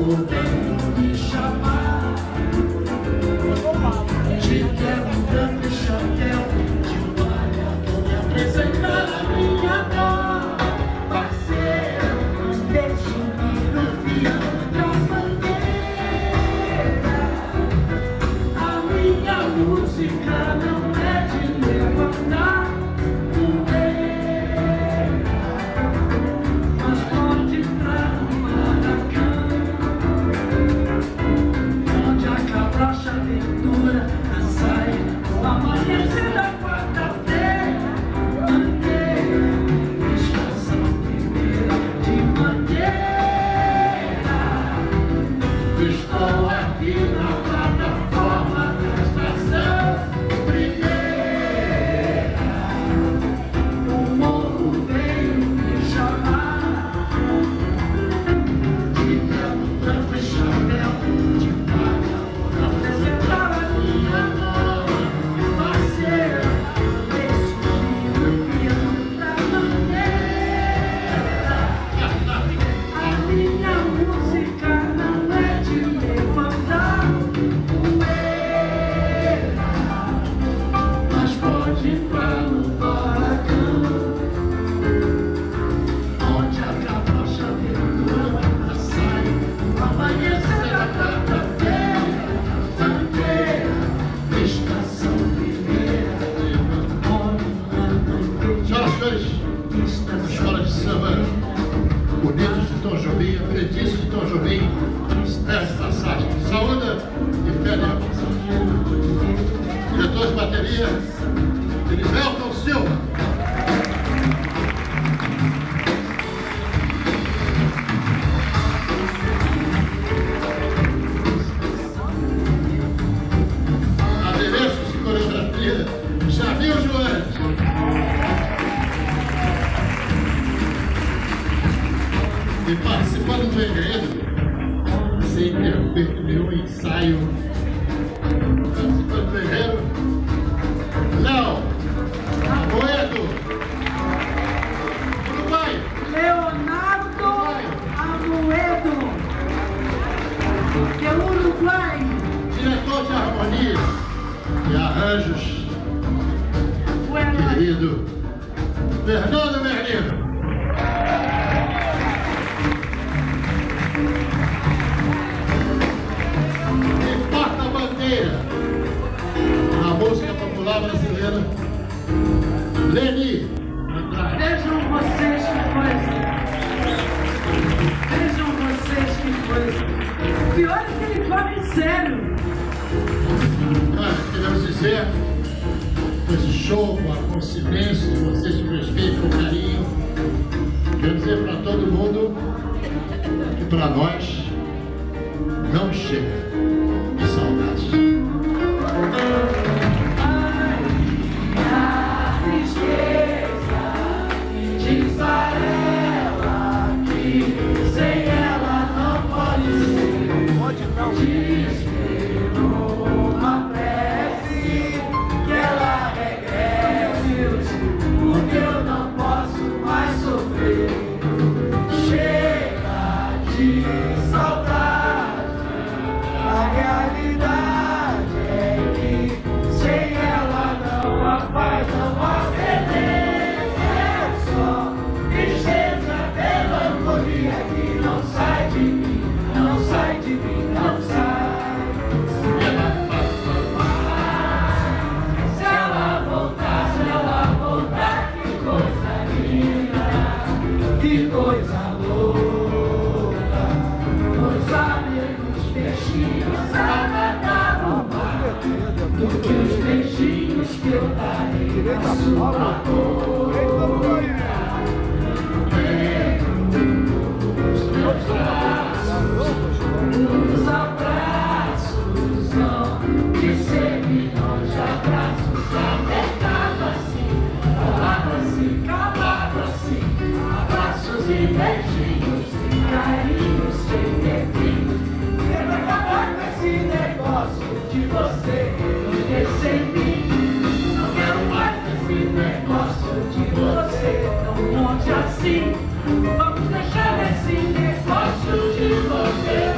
podendo me chamar. De terno branco e chapéu, de malha, vou me apresentar a minha dor. Parceiro, deixe-me no piano da bandeira. A minha música não é de levantar poeira, mas pode entrar no Maracanã, onde acaba a aventura na saída do amanhecer da quarta-feira. Mangueira, estação primeira de Mangueira. Estou aqui na plataforma da estação primeira. O morro veio me chamar. De terno branco e chapéu, de palha, vou apresentar a minha mão. Parceiro, deixe-me no piano da bandeira. A minha música não é de levantar poeira, mas pode entrar no Maracanã, onde acaba a chaveadura da saia do amanhecer da quarta-feira. Mangueira, estação primeira. Senhoras e senhores, escola de samba Unidos de Tom Jobim, Aprendiz de Tom Jobim, essa passagem. Saúda e pede a passagem. Diretor de bateria, Elivelton Silva. Adereços e coreografia, Jamil Joanes. E participando do enredo, sem ter feito nenhum ensaio, participando do enredo, Léo Amoedo, Uruguai. Leonardo Amoedo, do Uruguai. Diretor de harmonia e arranjos, querido Fernando Merlino. Na música popular brasileira, Leni Andrade. Vejam vocês que coisa. Vejam vocês que coisa. O pior é que ele fala em sério. Queremos dizer, com esse show, com a consciência de vocês, com respeito, com carinho, quero dizer para todo mundo que para nós não chega de saudade. Diz a ela que sem ela não pode ser. Pode não. Diz que numa prece que ela regresse, porque eu não posso mais sofrer. Chega de saudade, a realidade é que sem ela não há paz, não há beleza. Tristeza, melancolia que não sai de mim, não sai de mim, não sai. Se ela voltar, que coisa linda, que coisa louca. Os amigos peixinhos a nadar no mar, do que os beijinhos que eu darei na sua boca. Os abraços vão de ser milhões de abraços, apertado assim, calado assim, abraços e beijinhos, carinhos sem ter fim. Quero acabar com esse negócio de você enlouquecer em mim. Não quero mais esse negócio de você não monte assim. Vamos deixar esse negócio de você.